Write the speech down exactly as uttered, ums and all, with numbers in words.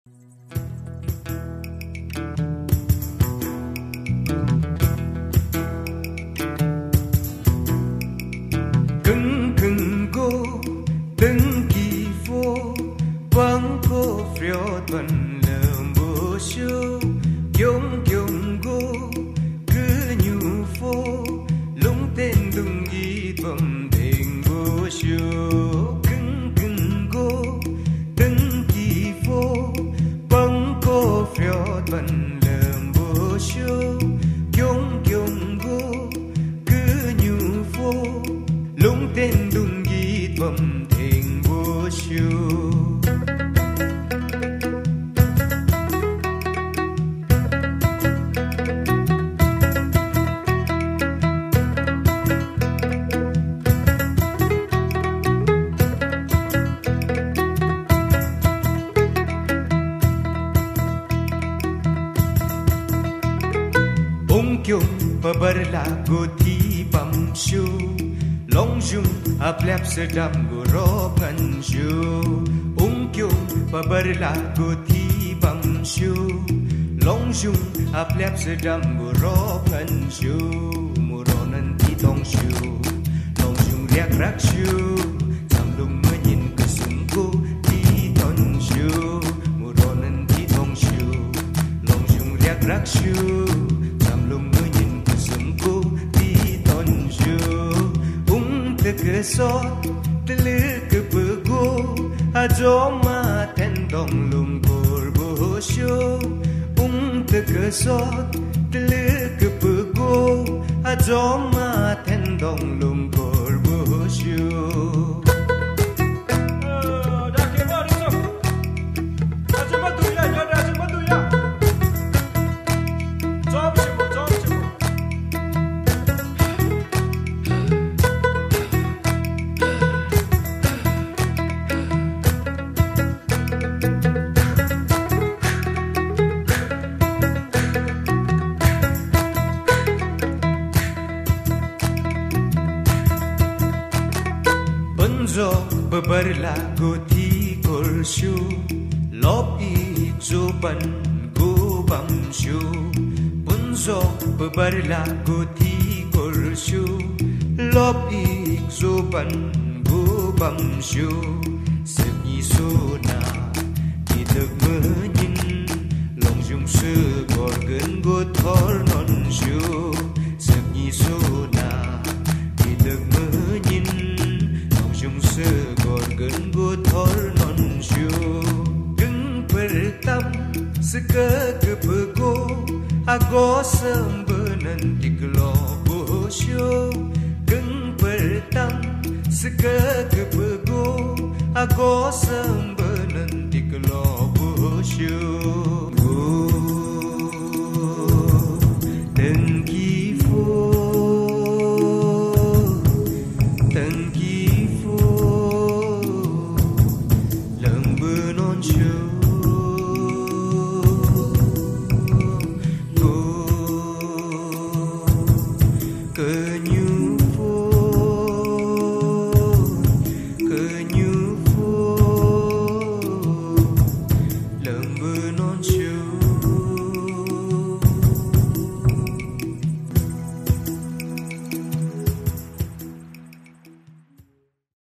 Cưng cưng cô từng kỳ phố quăng cô phiêu tuần lờm bố siêu yong yong cô cứ nhu phố lung tên đung ghi bầm thềm bố siêu cưng cưng cô từng kỳ phố quăng cô phiêu tuần lờm bố siêu yong yong cô cứ nhu phố lung tên đung ghi bầm thềm bố siêu Kyung berlagu di bamshu Longjung aplap sedam guro panshu Ung kyung berlagu di bamshu Longjung aplap sedam guro panshu Muronan di tongshu Longjung riak rakshu Samlung menyin kesungku di tonshu Muronan di tongshu Longjung riak rakshu kesot telik kepego ajoma tendong lumpur bosyo ung tekesot telik kepego ajoma tendong lumpur bosyo berlagu di kolshu lop i zuban gu bamshu punzo berlagu di kolshu lop i zuban gu bamshu segi suna tidak menyin longjung segor gen gu thor non shu segi suna tidak menyin longjung segor gần gu thor non shu gừng pertam seke kepego ago sembenan tiklo bosyo gừng pertam seke kepego ago sembenan tiklo bosyo